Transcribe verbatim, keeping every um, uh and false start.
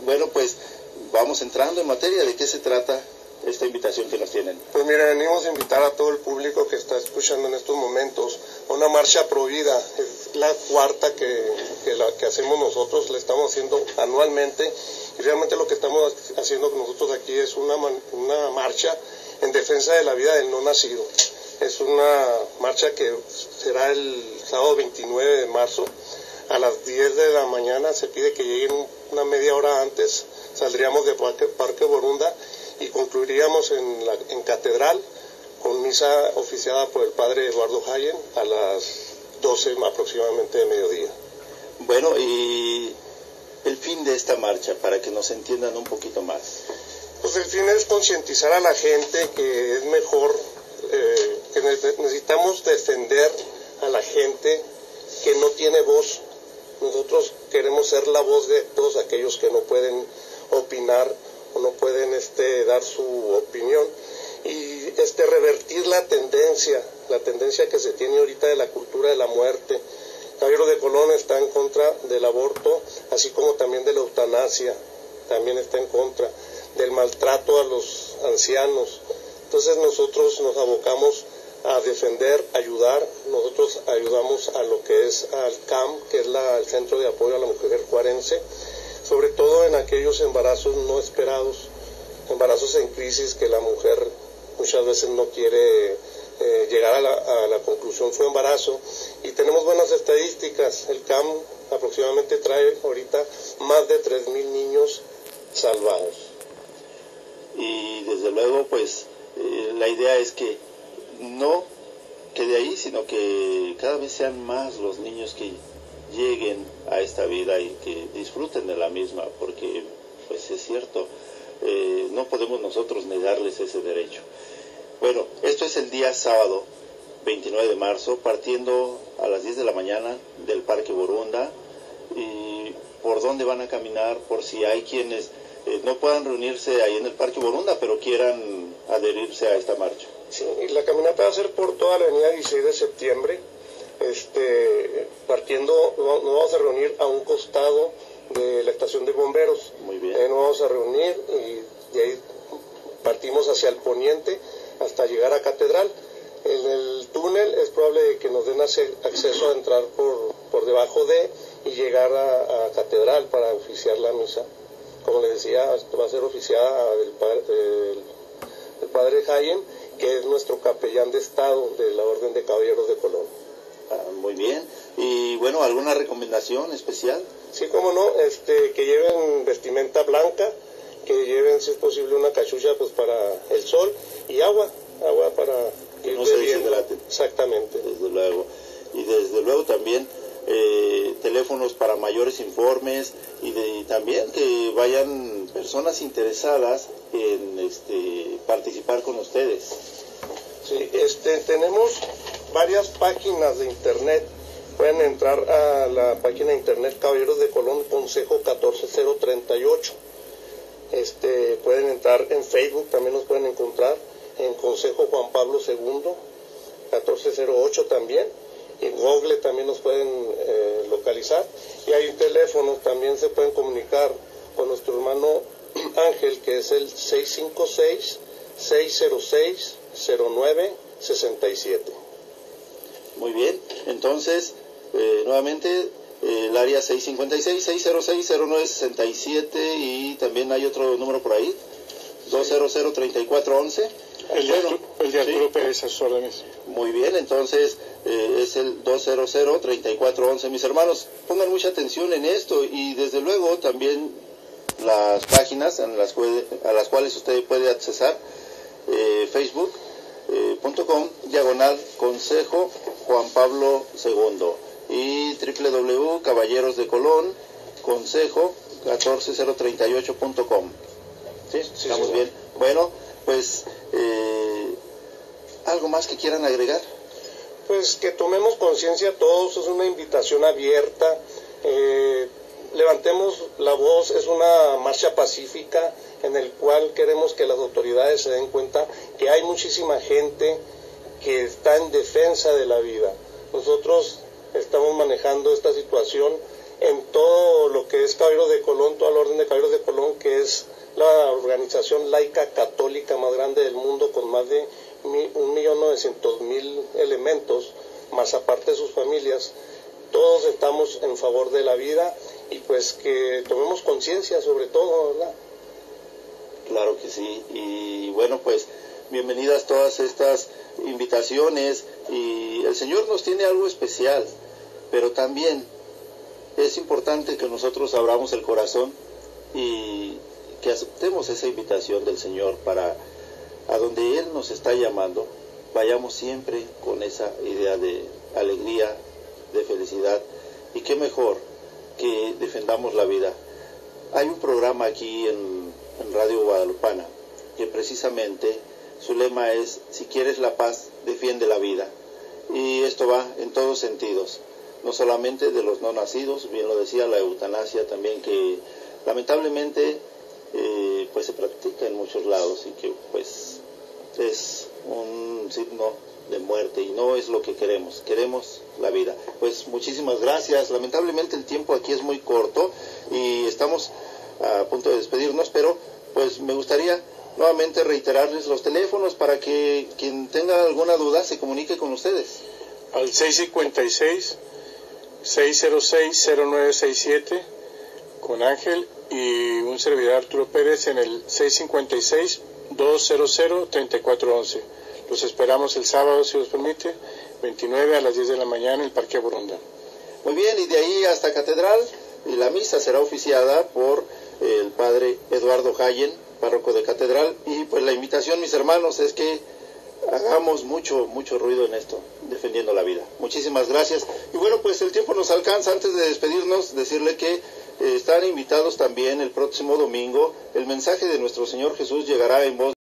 bueno, pues vamos entrando en materia. ¿De qué se trata esta invitación que nos tienen? Pues mira, venimos a invitar a todo el público que está escuchando en estos momentos a una marcha pro vida. Es la cuarta que, que, la, que hacemos nosotros, la estamos haciendo anualmente, y realmente lo que estamos haciendo nosotros aquí es una, una marcha en defensa de la vida del no nacido. Es una marcha que será el sábado veintinueve de marzo a las diez de la mañana. Se pide que lleguen una media hora antes. Saldríamos de Parque, Parque Borunda y concluiríamos en, la, en Catedral con misa oficiada por el padre Eduardo Hayen a las doce aproximadamente de mediodía. Bueno, y el fin de esta marcha, para que nos entiendan un poquito más. Pues el fin es concientizar a la gente que es mejor, eh, que necesitamos defender a la gente que no tiene voz. Nosotros queremos ser la voz de todos aquellos que no pueden opinar o no pueden este, dar su opinión, y este, revertir la tendencia, la tendencia que se tiene ahorita de la cultura de la muerte. Caballero de Colón está en contra del aborto, así como también de la eutanasia, también está en contra del maltrato a los ancianos. Entonces nosotros nos abocamos a defender, ayudar. Nosotros ayudamos a lo que es al C A M, que es la, el Centro de Apoyo a la Mujer Juarense, sobre todo en aquellos embarazos no esperados, embarazos en crisis que la mujer muchas veces no quiere eh, llegar a la, a la conclusión su embarazo, y tenemos buenas estadísticas. El C A M aproximadamente trae ahorita más de tres mil niños salvados. Y desde luego, pues, eh, la idea es que no quede ahí, sino que cada vez sean más los niños que lleguen a esta vida y que disfruten de la misma, porque pues es cierto, eh, no podemos nosotros negarles ese derecho. Bueno, esto es el día sábado veintinueve de marzo, partiendo a las diez de la mañana del Parque Borunda. ¿Y por dónde van a caminar? Por si hay quienes eh, no puedan reunirse ahí en el Parque Borunda, pero quieran adherirse a esta marcha. Sí, y la caminata va a ser por toda la avenida dieciséis de septiembre. Este, partiendo, nos vamos a reunir a un costado de la estación de bomberos. Muy bien. Ahí nos vamos a reunir y de ahí partimos hacia el poniente hasta llegar a Catedral. En el túnel es probable que nos den acceso a entrar por, por debajo de y llegar a, a Catedral para oficiar la misa. Como les decía, va a ser oficiada el padre, el, el padre Hayen, que es nuestro capellán de Estado de la Orden de Caballeros de Colón. Ah, muy bien. Y bueno, ¿alguna recomendación especial? Sí, cómo no, este, que lleven vestimenta blanca, que lleven, si es posible, una cachucha pues para el sol, y agua, agua para que no se deshidraten. Exactamente. Desde luego. Y desde luego también eh, teléfonos para mayores informes, y, de, y también que vayan personas interesadas en este, participar con ustedes. Sí, este, tenemos varias páginas de internet. Pueden entrar a la página de internet Caballeros de Colón, Consejo catorce cero treinta y ocho. Este, pueden entrar en Facebook, también nos pueden encontrar en Consejo Juan Pablo segundo, catorce cero ocho también. En Google también nos pueden eh, localizar. Y hay teléfonos, también se pueden comunicar con nuestro hermano Ángel, que es el seis cinco seis, seis cero seis, cero nueve seis siete. Muy bien, entonces, eh, nuevamente, eh, el área seis cinco seis, seis cero seis, cero nueve seis siete, y también hay otro número por ahí, dos cero cero, treinta y cuatro once. El de, bueno, el de Arturo ¿sí? Pérez, a sus órdenes. Muy bien, entonces eh, es el dos cero cero, treinta y cuatro once. Mis hermanos, pongan mucha atención en esto, y desde luego también las páginas en las puede, a las cuales usted puede accesar, eh, facebook punto com, diagonal Consejo Juan Pablo segundo, y doble u doble u doble u punto caballeros de colón consejo catorce cero treinta y ocho punto com. ¿Sí? Sí, ¿Estamos sí, bien? Bueno, pues, eh, ¿algo más que quieran agregar? Pues que tomemos conciencia todos, es una invitación abierta, eh, levantemos la voz, es una marcha pacífica en el cual queremos que las autoridades se den cuenta que hay muchísima gente que está en defensa de la vida. Nosotros estamos manejando esta situación en todo lo que es Caballeros de Colón, toda la Orden de Caballeros de Colón, que es la organización laica católica más grande del mundo, con más de un millón novecientos mil elementos, más aparte de sus familias. Todos estamos en favor de la vida y pues que tomemos conciencia sobre todo, ¿verdad? Claro que sí. Y bueno, pues bienvenidas todas estas invitaciones, y el Señor nos tiene algo especial, pero también es importante que nosotros abramos el corazón y que aceptemos esa invitación del Señor para a donde Él nos está llamando, vayamos siempre con esa idea de alegría, de felicidad, y qué mejor que defendamos la vida. Hay un programa aquí en, en Radio Guadalupana que precisamente su lema es: si quieres la paz, defiende la vida, y esto va en todos sentidos, no solamente de los no nacidos, bien lo decía, la eutanasia también, que lamentablemente eh, pues se practica en muchos lados y que pues es un signo de muerte y no es lo que queremos, queremos la vida. Pues muchísimas gracias. Lamentablemente el tiempo aquí es muy corto y estamos a punto de despedirnos, pero pues me gustaría nuevamente reiterarles los teléfonos para que quien tenga alguna duda se comunique con ustedes. Al seis cincuenta y seis, seis cero seis, cero nueve seis siete con Ángel, y un servidor Arturo Pérez en el seis cincuenta y seis, doscientos, treinta y cuatro once. Los esperamos el sábado, si os permite, veintinueve a las diez de la mañana en el Parque Aburunda. Muy bien, y de ahí hasta Catedral, y la misa será oficiada por el padre Eduardo Hayen, párroco de Catedral, y pues la invitación, mis hermanos, es que hagamos mucho, mucho ruido en esto, defendiendo la vida. Muchísimas gracias. Y bueno, pues el tiempo nos alcanza. Antes de despedirnos, decirle que eh, están invitados también el próximo domingo. El mensaje de nuestro Señor Jesús llegará en voz